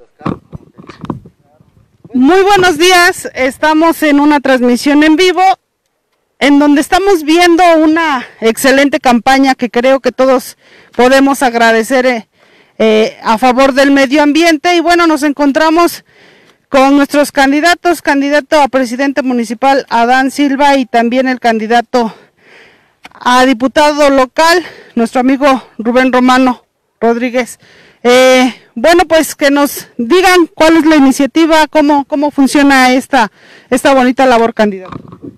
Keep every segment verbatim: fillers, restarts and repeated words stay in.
Muy buenos días, estamos en una transmisión en vivo en donde estamos viendo una excelente campaña que creo que todos podemos agradecer eh, eh, a favor del medio ambiente. Y bueno, nos encontramos con nuestros candidatos, candidato a presidente municipal Adán Silva y también el candidato a diputado local, nuestro amigo Rubén Romano Rodríguez. Eh, bueno, pues que nos digan cuál es la iniciativa, cómo, cómo funciona esta, esta bonita labor, candidato.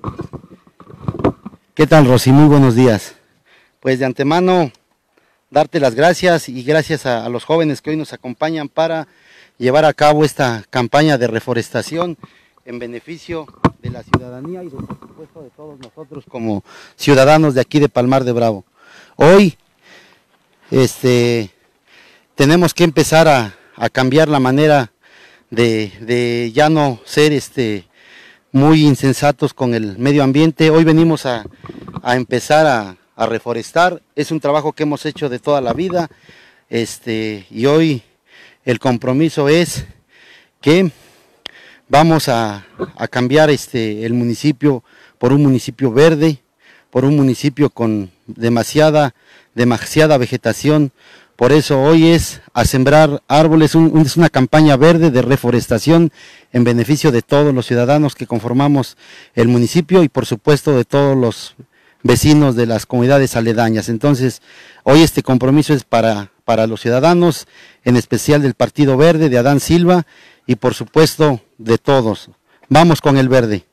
¿Qué tal, Rosy? Muy buenos días. Pues de antemano, darte las gracias y gracias a, a los jóvenes que hoy nos acompañan para llevar a cabo esta campaña de reforestación en beneficio de la ciudadanía y de, por supuesto de todos nosotros como ciudadanos de aquí de Palmar de Bravo. Hoy, este... tenemos que empezar a, a cambiar la manera de, de ya no ser este, muy insensatos con el medio ambiente. Hoy venimos a, a empezar a, a reforestar. Es un trabajo que hemos hecho de toda la vida, este, y hoy el compromiso es que vamos a, a cambiar este, el municipio por un municipio verde, por un municipio con demasiada, demasiada vegetación. Por eso hoy es a sembrar árboles, un, es una campaña verde de reforestación en beneficio de todos los ciudadanos que conformamos el municipio y por supuesto de todos los vecinos de las comunidades aledañas. Entonces, hoy este compromiso es para, para los ciudadanos, en especial del Partido Verde, de Adán Silva y por supuesto de todos. Vamos con el verde.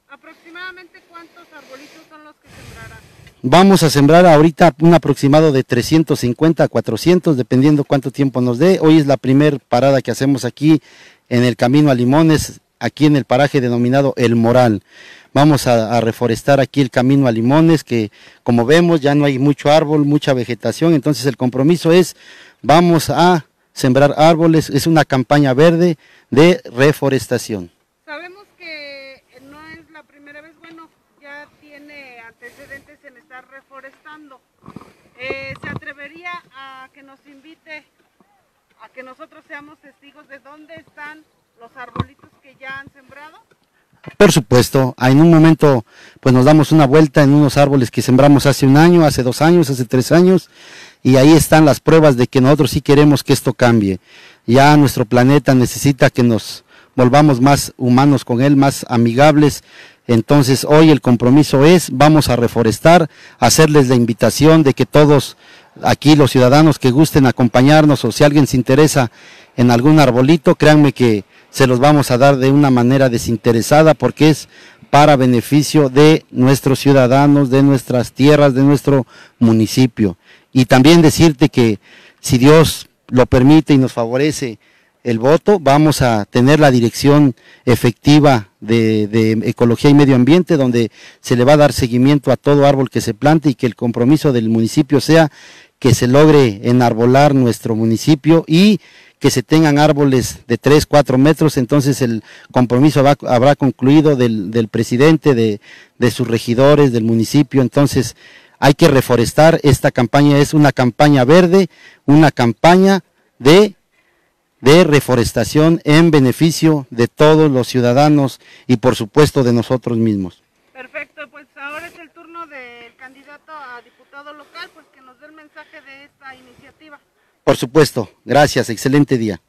Vamos a sembrar ahorita un aproximado de trescientos cincuenta a cuatrocientos, dependiendo cuánto tiempo nos dé. Hoy es la primera parada que hacemos aquí en el Camino a Limones, aquí en el paraje denominado El Moral. Vamos a, a reforestar aquí el Camino a Limones, que como vemos ya no hay mucho árbol, mucha vegetación, entonces el compromiso es, vamos a sembrar árboles, es una campaña verde de reforestación. Sabemos que no es la primera vez, bueno, ya tiene antecedentes en estar reforestando. Eh, ¿Se atrevería a que nos invite a que nosotros seamos testigos de dónde están los arbolitos que ya han sembrado? Por supuesto, en un momento pues nos damos una vuelta en unos árboles que sembramos hace un año, hace dos años, hace tres años, y ahí están las pruebas de que nosotros sí queremos que esto cambie. Ya nuestro planeta necesita que nos volvamos más humanos con él, más amigables. Entonces hoy el compromiso es, vamos a reforestar, hacerles la invitación de que todos aquí los ciudadanos que gusten acompañarnos o si alguien se interesa en algún arbolito, créanme que se los vamos a dar de una manera desinteresada porque es para beneficio de nuestros ciudadanos, de nuestras tierras, de nuestro municipio. Y también decirte que si Dios lo permite y nos favorece el voto, vamos a tener la dirección efectiva de, de Ecología y Medio Ambiente, donde se le va a dar seguimiento a todo árbol que se plante y que el compromiso del municipio sea que se logre enarbolar nuestro municipio y que se tengan árboles de tres, cuatro metros. Entonces el compromiso va, habrá concluido del, del presidente, de, de sus regidores, del municipio. Entonces hay que reforestar. Esta campaña es una campaña verde, una campaña de de reforestación en beneficio de todos los ciudadanos y por supuesto de nosotros mismos. Perfecto, pues ahora es el turno del candidato a diputado local, pues que nos dé el mensaje de esta iniciativa. Por supuesto, gracias, excelente día.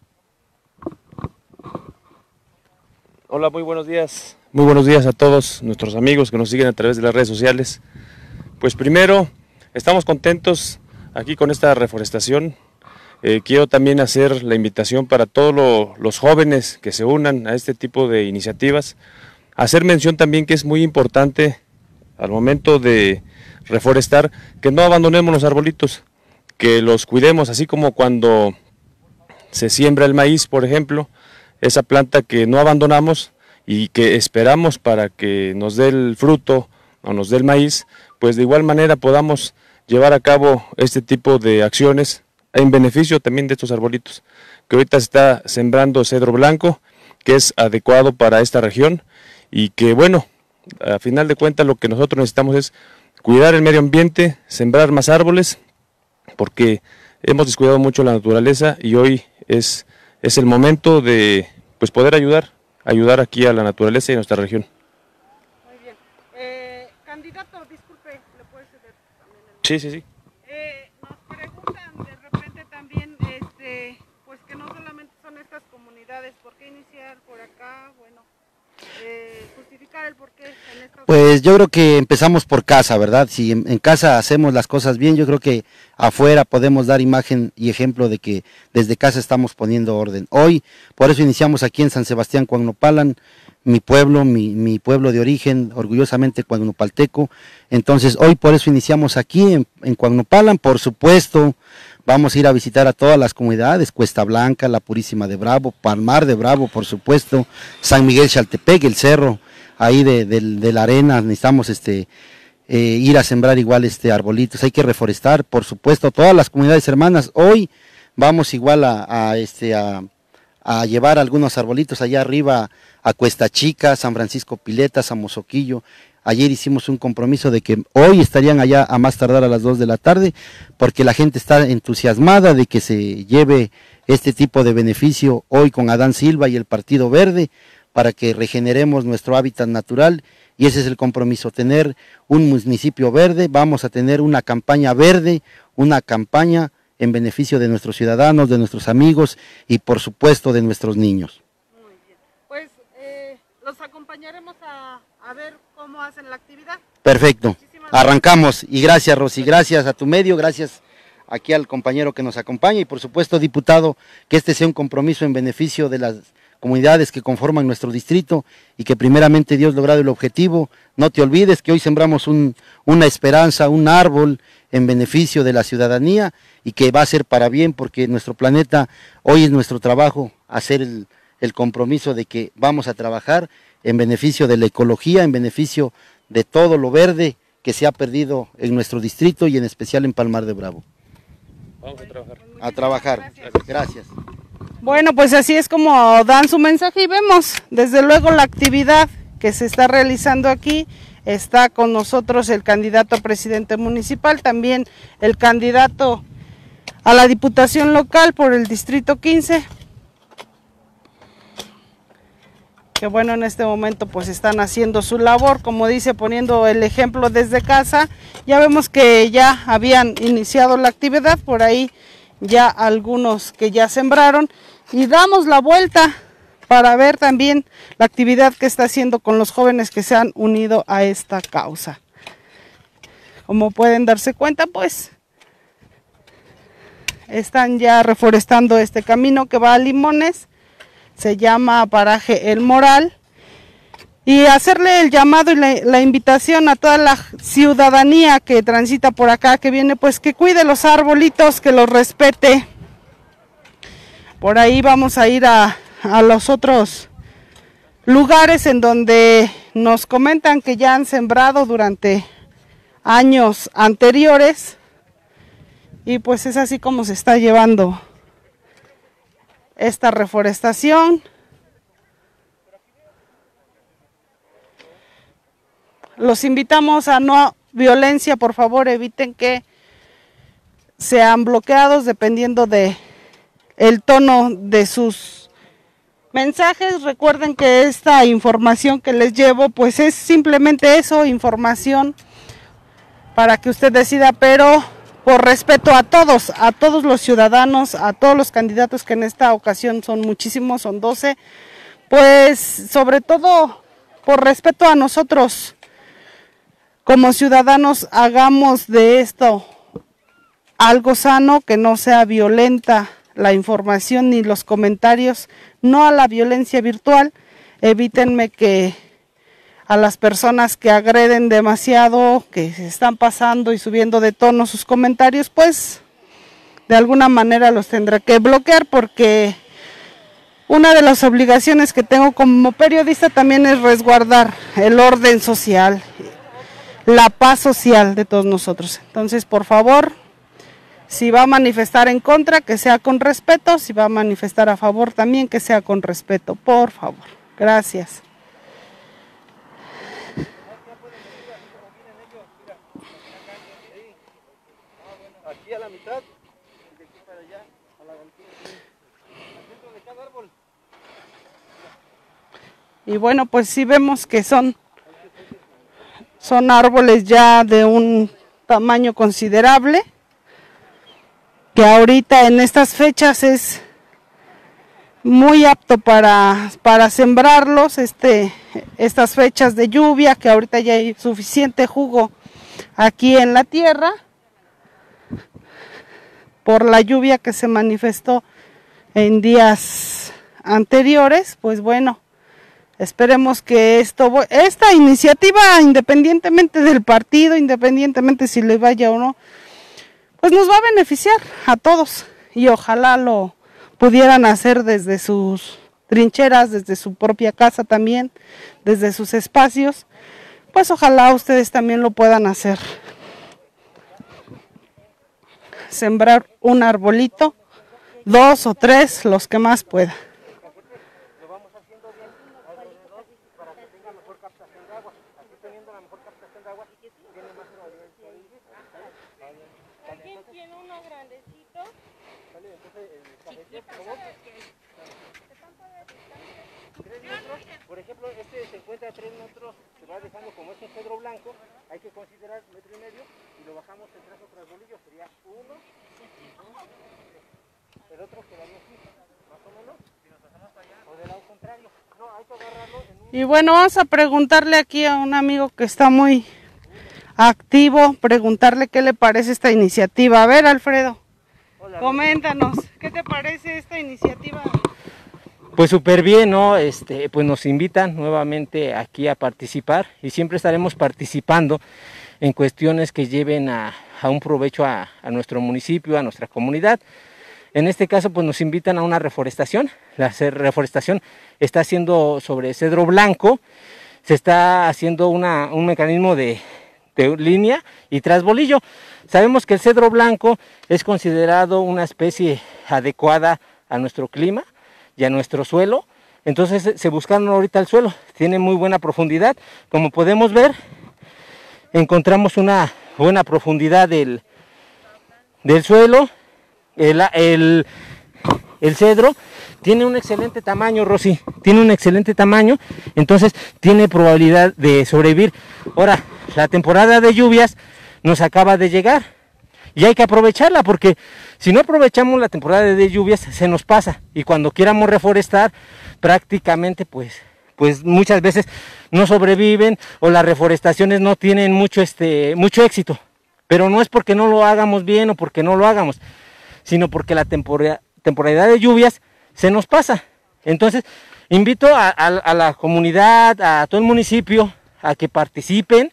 Hola, muy buenos días, muy buenos días a todos nuestros amigos que nos siguen a través de las redes sociales. Pues primero, estamos contentos aquí con esta reforestación. Eh, quiero también hacer la invitación para todos lo, los jóvenes que se unan a este tipo de iniciativas. Hacer mención también que es muy importante al momento de reforestar que no abandonemos los arbolitos, que los cuidemos, así como cuando se siembra el maíz, por ejemplo, esa planta que no abandonamos y que esperamos para que nos dé el fruto o nos dé el maíz, pues de igual manera podamos llevar a cabo este tipo de acciones en beneficio también de estos arbolitos, que ahorita se está sembrando cedro blanco, que es adecuado para esta región, y que bueno, a final de cuentas lo que nosotros necesitamos es cuidar el medio ambiente, sembrar más árboles, porque hemos descuidado mucho la naturaleza y hoy es es el momento de pues, poder ayudar, ayudar aquí a la naturaleza y a nuestra región. Muy bien. Eh, candidato, disculpe, ¿le puede ceder también el... Sí, sí, sí. Eh, nos preguntan de repente también, este, pues que no solamente son estas comunidades, ¿por qué iniciar por acá? Bueno, eh, justificar el porqué en estas... Pues yo creo que empezamos por casa, ¿verdad? Si en, en casa hacemos las cosas bien, yo creo que afuera podemos dar imagen y ejemplo de que desde casa estamos poniendo orden. Hoy, por eso iniciamos aquí en San Sebastián, Cuauhnopalan, mi pueblo, mi, mi pueblo de origen, orgullosamente cuauhnopalteco. Entonces hoy por eso iniciamos aquí en, en Cuauhnopalan, por supuesto. Vamos a ir a visitar a todas las comunidades, Cuesta Blanca, La Purísima de Bravo, Palmar de Bravo, por supuesto, San Miguel Xaltepec, el cerro, ahí de, de, de la arena, necesitamos este, eh, ir a sembrar igual este arbolitos, hay que reforestar, por supuesto, todas las comunidades hermanas. Hoy vamos igual a, a, este, a, a llevar algunos arbolitos allá arriba, a Cuesta Chica, San Francisco Pileta, San Mozoquillo. Ayer hicimos un compromiso de que hoy estarían allá a más tardar a las dos de la tarde, porque la gente está entusiasmada de que se lleve este tipo de beneficio hoy con Adán Silva y el Partido Verde, para que regeneremos nuestro hábitat natural, y ese es el compromiso, tener un municipio verde. Vamos a tener una campaña verde, una campaña en beneficio de nuestros ciudadanos, de nuestros amigos y por supuesto de nuestros niños. Muy bien. Pues eh, los acompañaremos a, a ver cómo hacen la actividad. Perfecto, arrancamos y gracias Rosy, gracias a tu medio, gracias aquí al compañero que nos acompaña y por supuesto diputado, que este sea un compromiso en beneficio de las comunidades que conforman nuestro distrito y que primeramente Dios logrado el objetivo. No te olvides que hoy sembramos un, una esperanza, un árbol en beneficio de la ciudadanía y que va a ser para bien, porque nuestro planeta, hoy es nuestro trabajo hacer el, el compromiso de que vamos a trabajar en beneficio de la ecología, en beneficio de todo lo verde que se ha perdido en nuestro distrito y en especial en Palmar de Bravo. Vamos a trabajar. A trabajar. Gracias. Gracias. Bueno, pues así es como dan su mensaje y vemos desde luego la actividad que se está realizando aquí. Está con nosotros el candidato a presidente municipal, también el candidato a la diputación local por el distrito quince. Que bueno, en este momento pues están haciendo su labor, como dice, poniendo el ejemplo desde casa. Ya vemos que ya habían iniciado la actividad, por ahí ya algunos que ya sembraron, y damos la vuelta para ver también la actividad que está haciendo con los jóvenes que se han unido a esta causa. Como pueden darse cuenta, pues están ya reforestando este camino que va a Limones, se llama Paraje El Moral, y hacerle el llamado y la, la invitación a toda la ciudadanía que transita por acá, que viene, pues que cuide los arbolitos, que los respete. Por ahí vamos a ir a, a los otros lugares en donde nos comentan que ya han sembrado durante años anteriores, y pues es así como se está llevando esta reforestación. Los invitamos a no violencia, por favor, eviten que sean bloqueados dependiendo de el tono de sus mensajes. Recuerden que esta información que les llevo pues es simplemente eso, información para que usted decida, pero por respeto a todos, a todos los ciudadanos, a todos los candidatos, que en esta ocasión son muchísimos, son doce, pues sobre todo por respeto a nosotros como ciudadanos, hagamos de esto algo sano, que no sea violenta la información ni los comentarios, no a la violencia virtual. Evítenme que a las personas que agreden demasiado, que se están pasando y subiendo de tono sus comentarios, pues de alguna manera los tendré que bloquear, porque una de las obligaciones que tengo como periodista también es resguardar el orden social, la paz social de todos nosotros. Entonces, por favor, si va a manifestar en contra, que sea con respeto; si va a manifestar a favor, también que sea con respeto, por favor. Gracias. Aquí a la mitad, de aquí para allá, a la altura, al centro de cada Y bueno, pues sí vemos que son, son árboles ya de un tamaño considerable, que ahorita en estas fechas es muy apto para, para sembrarlos, este, estas fechas de lluvia, que ahorita ya hay suficiente jugo aquí en la tierra, por la lluvia que se manifestó en días anteriores. Pues bueno, esperemos que esto, esta iniciativa, independientemente del partido, independientemente si le vaya o no, pues nos va a beneficiar a todos, y ojalá lo pudieran hacer desde sus trincheras, desde su propia casa también, desde sus espacios. Pues ojalá ustedes también lo puedan hacer. Sembrar un arbolito, dos o tres, los que más pueda. Aquí tiene uno grandecito. Por ejemplo, este se encuentra a tres metros, se va dejando como es un cedro blanco, hay que considerar metro y medio y lo bajamos en tres otros bolillos, sería uno, el otro quedaría aquí, más o menos, si nos pasamos para allá, o del lado contrario, no, hay que agarrarlo en un... Y bueno, vamos a preguntarle aquí a un amigo que está muy activo, preguntarle qué le parece esta iniciativa. A ver, Alfredo, hola, coméntanos, ¿qué te parece esta iniciativa? Pues súper bien, ¿no? Este, pues nos invitan nuevamente aquí a participar y siempre estaremos participando en cuestiones que lleven a, a un provecho a, a nuestro municipio, a nuestra comunidad. En este caso, pues nos invitan a una reforestación. La reforestación está haciendo sobre cedro blanco, se está haciendo una, un mecanismo de, de línea y trasbolillo. Sabemos que el cedro blanco es considerado una especie adecuada a nuestro clima y a nuestro suelo, entonces se buscaron ahorita el suelo, tiene muy buena profundidad, como podemos ver, encontramos una buena profundidad del, del suelo, el, el, el cedro tiene un excelente tamaño, Rosy, tiene un excelente tamaño, entonces tiene probabilidad de sobrevivir. Ahora, la temporada de lluvias nos acaba de llegar, y hay que aprovecharla, porque si no aprovechamos la temporada de lluvias se nos pasa, y cuando quieramos reforestar prácticamente pues, pues muchas veces no sobreviven, o las reforestaciones no tienen mucho, este, mucho éxito, pero no es porque no lo hagamos bien o porque no lo hagamos, sino porque la tempora, temporalidad de lluvias se nos pasa. Entonces invito a, a, a la comunidad, a todo el municipio, a que participen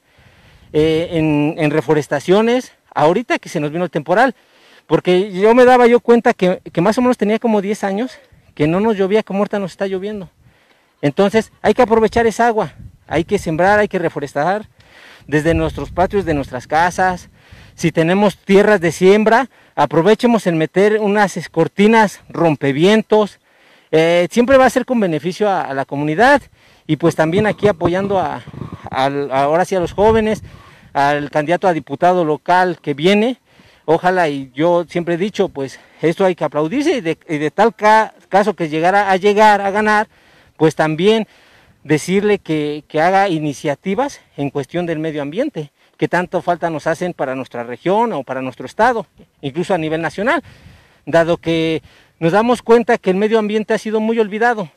eh, en, en reforestaciones, ahorita que se nos vino el temporal, porque yo me daba yo cuenta que, que más o menos tenía como diez años, que no nos llovía como ahorita nos está lloviendo. Entonces hay que aprovechar esa agua, hay que sembrar, hay que reforestar, desde nuestros patios de nuestras casas. Si tenemos tierras de siembra, aprovechemos en meter unas cortinas rompevientos, eh, siempre va a ser con beneficio a, a la comunidad, y pues también aquí apoyando a, a, a, ahora sí a los jóvenes, al candidato a diputado local que viene. Ojalá, y yo siempre he dicho, pues esto hay que aplaudirse, y de, y de tal ca, caso que llegara a llegar a ganar, pues también decirle que, que haga iniciativas en cuestión del medio ambiente, que tanto falta nos hacen para nuestra región o para nuestro estado, incluso a nivel nacional, dado que nos damos cuenta que el medio ambiente ha sido muy olvidado,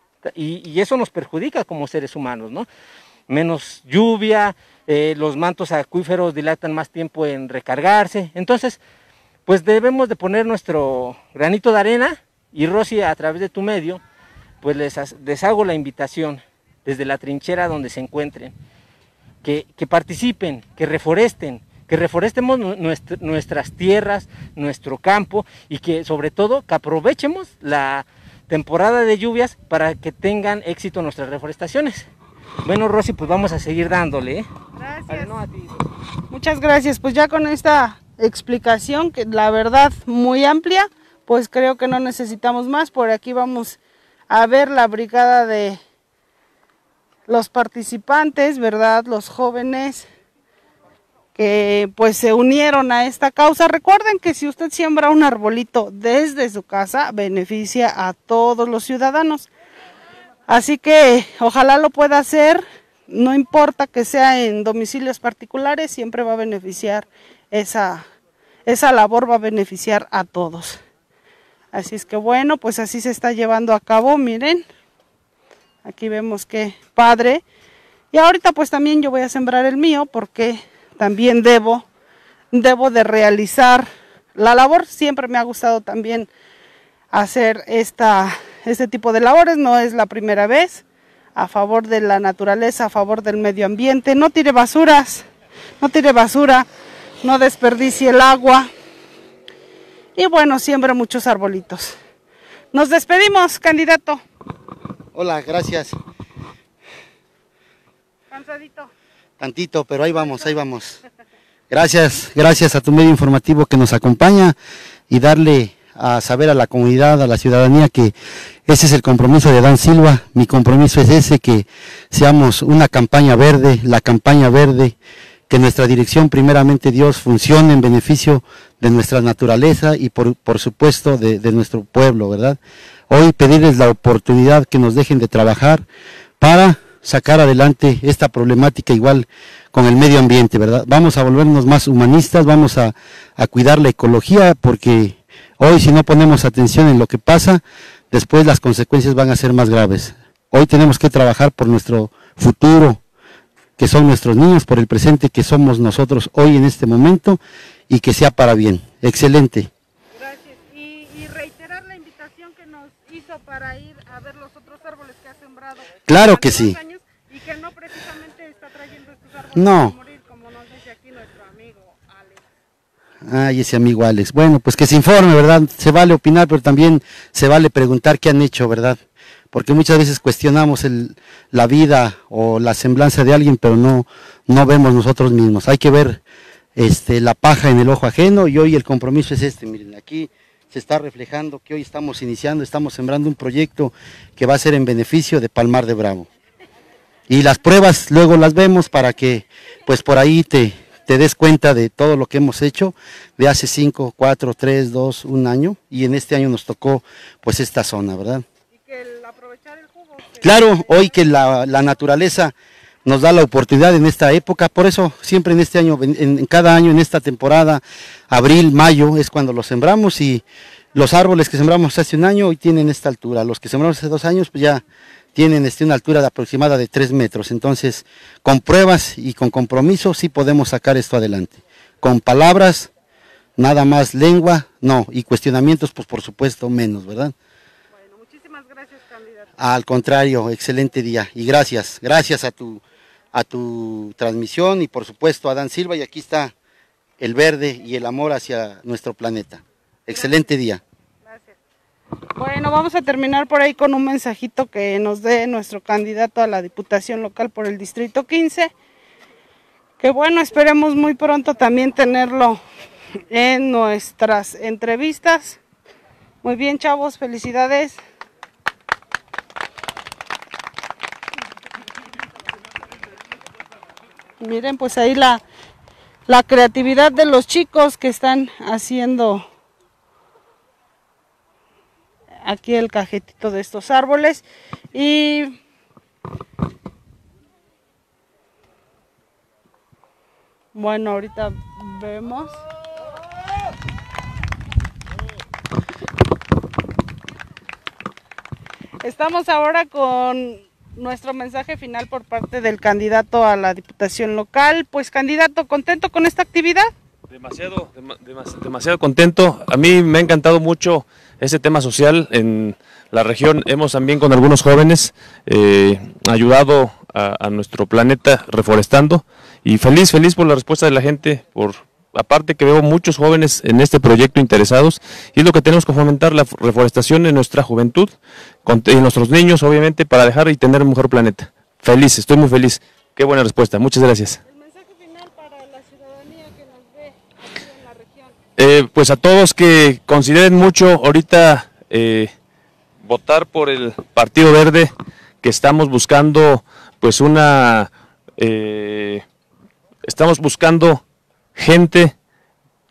y, y eso nos perjudica como seres humanos, ¿no? Menos lluvia, eh, los mantos acuíferos dilatan más tiempo en recargarse, entonces pues debemos de poner nuestro granito de arena, y Rosy, a través de tu medio, pues les, les hago la invitación desde la trinchera donde se encuentren, que, que participen, que reforesten, que reforestemos nuestra, nuestras tierras, nuestro campo, y que sobre todo que aprovechemos la temporada de lluvias para que tengan éxito nuestras reforestaciones. Bueno, Rosy, pues vamos a seguir dándole, ¿eh? Gracias. Vale, no, a ti. Muchas gracias. Pues ya con esta explicación, que la verdad muy amplia, pues creo que no necesitamos más. Por aquí vamos a ver la brigada de los participantes, ¿verdad? Los jóvenes que pues se unieron a esta causa. Recuerden que si usted siembra un arbolito desde su casa, beneficia a todos los ciudadanos. Así que ojalá lo pueda hacer, no importa que sea en domicilios particulares, siempre va a beneficiar esa, esa labor, va a beneficiar a todos. Así es que bueno, pues así se está llevando a cabo, miren, aquí vemos que padre. Y ahorita pues también yo voy a sembrar el mío porque también debo, debo de realizar la labor. Siempre me ha gustado también hacer esta, este tipo de labores, no es la primera vez, a favor de la naturaleza, a favor del medio ambiente. No tire basuras, no tire basura, no desperdicie el agua y bueno, siembre muchos arbolitos. Nos despedimos, candidato. Hola, gracias. Cansadito. Tantito, pero ahí vamos, ahí vamos. Gracias, gracias a tu medio informativo que nos acompaña y darle a saber a la comunidad, a la ciudadanía que ese es el compromiso de Adán Silva. Mi compromiso es ese, que seamos una campaña verde, la campaña verde, que nuestra dirección, primeramente Dios, funcione en beneficio de nuestra naturaleza y por, por supuesto de, de nuestro pueblo, ¿verdad? Hoy pedirles la oportunidad que nos dejen de trabajar para sacar adelante esta problemática igual con el medio ambiente, ¿verdad? Vamos a volvernos más humanistas, vamos a, a cuidar la ecología, porque hoy si no ponemos atención en lo que pasa, después las consecuencias van a ser más graves. Hoy tenemos que trabajar por nuestro futuro, que son nuestros niños, por el presente que somos nosotros hoy en este momento, y que sea para bien. Excelente. Gracias. Y, y reiterar la invitación que nos hizo para ir a ver los otros árboles que ha sembrado. Claro que sí. Años, y que no precisamente está trayendo estos árboles no. a morir, como nos dice aquí nuestro amigo Alex. Ay, ese amigo Alex. Bueno, pues que se informe, ¿verdad? Se vale opinar, pero también se vale preguntar qué han hecho, ¿verdad? Porque muchas veces cuestionamos el, la vida o la semblanza de alguien, pero no, no vemos nosotros mismos. Hay que ver este, la paja en el ojo ajeno, y hoy el compromiso es este. Miren, aquí se está reflejando que hoy estamos iniciando, estamos sembrando un proyecto que va a ser en beneficio de Palmar de Bravo. Y las pruebas luego las vemos para que pues por ahí te, te des cuenta de todo lo que hemos hecho de hace cinco, cuatro, tres, dos, un año, y en este año nos tocó pues esta zona, ¿verdad? El aprovechar el jugo. Claro, hoy que la, la naturaleza nos da la oportunidad en esta época, por eso siempre en este año, en, en cada año, en esta temporada, abril, mayo, es cuando los sembramos, y los árboles que sembramos hace un año hoy tienen esta altura, los que sembramos hace dos años pues ya tienen este, una altura de aproximada de tres metros, entonces con pruebas y con compromiso sí podemos sacar esto adelante, con palabras, nada más lengua, no, y cuestionamientos pues por supuesto menos, ¿verdad? Al contrario, excelente día y gracias, gracias a tu, a tu transmisión y por supuesto a Adán Silva, y aquí está el verde y el amor hacia nuestro planeta. Excelente día. Gracias. Bueno, vamos a terminar por ahí con un mensajito que nos dé nuestro candidato a la Diputación Local por el Distrito quince, que bueno, esperemos muy pronto también tenerlo en nuestras entrevistas. Muy bien, chavos, felicidades. Miren, pues ahí la, la creatividad de los chicos que están haciendo aquí el cajetito de estos árboles. Y bueno, ahorita vemos. Estamos ahora con nuestro mensaje final por parte del candidato a la Diputación Local. Pues candidato, ¿contento con esta actividad? Demasiado, dem demasiado contento. A mí me ha encantado mucho ese tema social en la región. Hemos también con algunos jóvenes eh, ayudado a, a nuestro planeta reforestando, y feliz, feliz por la respuesta de la gente, por aparte que veo muchos jóvenes en este proyecto interesados, y es lo que tenemos que fomentar, la reforestación en nuestra juventud, en nuestros niños obviamente, para dejar y tener un mejor planeta. Feliz, estoy muy feliz. Qué buena respuesta, muchas gracias. El mensaje final para la ciudadanía que nos ve aquí en la región. Eh, pues a todos que consideren mucho ahorita eh, votar por el Partido Verde, que estamos buscando pues una, eh, estamos buscando gente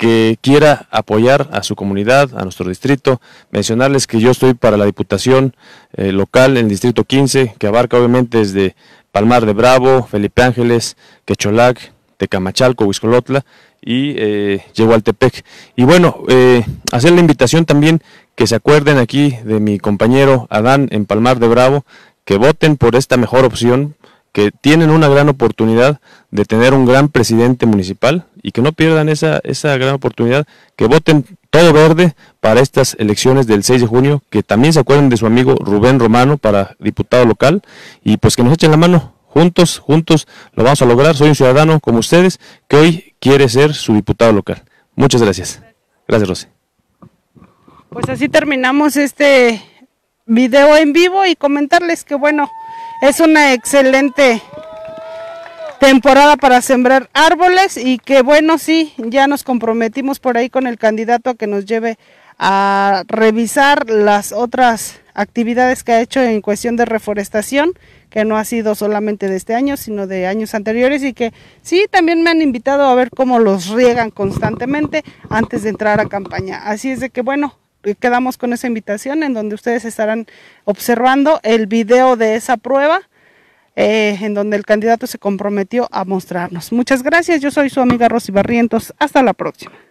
que quiera apoyar a su comunidad, a nuestro distrito. Mencionarles que yo estoy para la diputación eh, local en el distrito quince, que abarca obviamente desde Palmar de Bravo, Felipe Ángeles, Quecholac, Tecamachalco, Huixcolotla y eh, Yehualtepec. Y bueno, eh, hacer la invitación también que se acuerden aquí de mi compañero Adán en Palmar de Bravo, que voten por esta mejor opción, que tienen una gran oportunidad de tener un gran presidente municipal y que no pierdan esa, esa gran oportunidad, que voten todo verde para estas elecciones del seis de junio, que también se acuerden de su amigo Rubén Romano para diputado local y pues que nos echen la mano, juntos, juntos lo vamos a lograr. Soy un ciudadano como ustedes que hoy quiere ser su diputado local. Muchas gracias. Gracias, Rosy. Pues así terminamos este video en vivo y comentarles que bueno, es una excelente temporada para sembrar árboles y que bueno, sí, ya nos comprometimos por ahí con el candidato a que nos lleve a revisar las otras actividades que ha hecho en cuestión de reforestación, que no ha sido solamente de este año, sino de años anteriores y que sí, también me han invitado a ver cómo los riegan constantemente antes de entrar a campaña. Así es de que bueno, quedamos con esa invitación en donde ustedes estarán observando el video de esa prueba eh, en donde el candidato se comprometió a mostrarnos. Muchas gracias, yo soy su amiga Rosy Barrientos, hasta la próxima.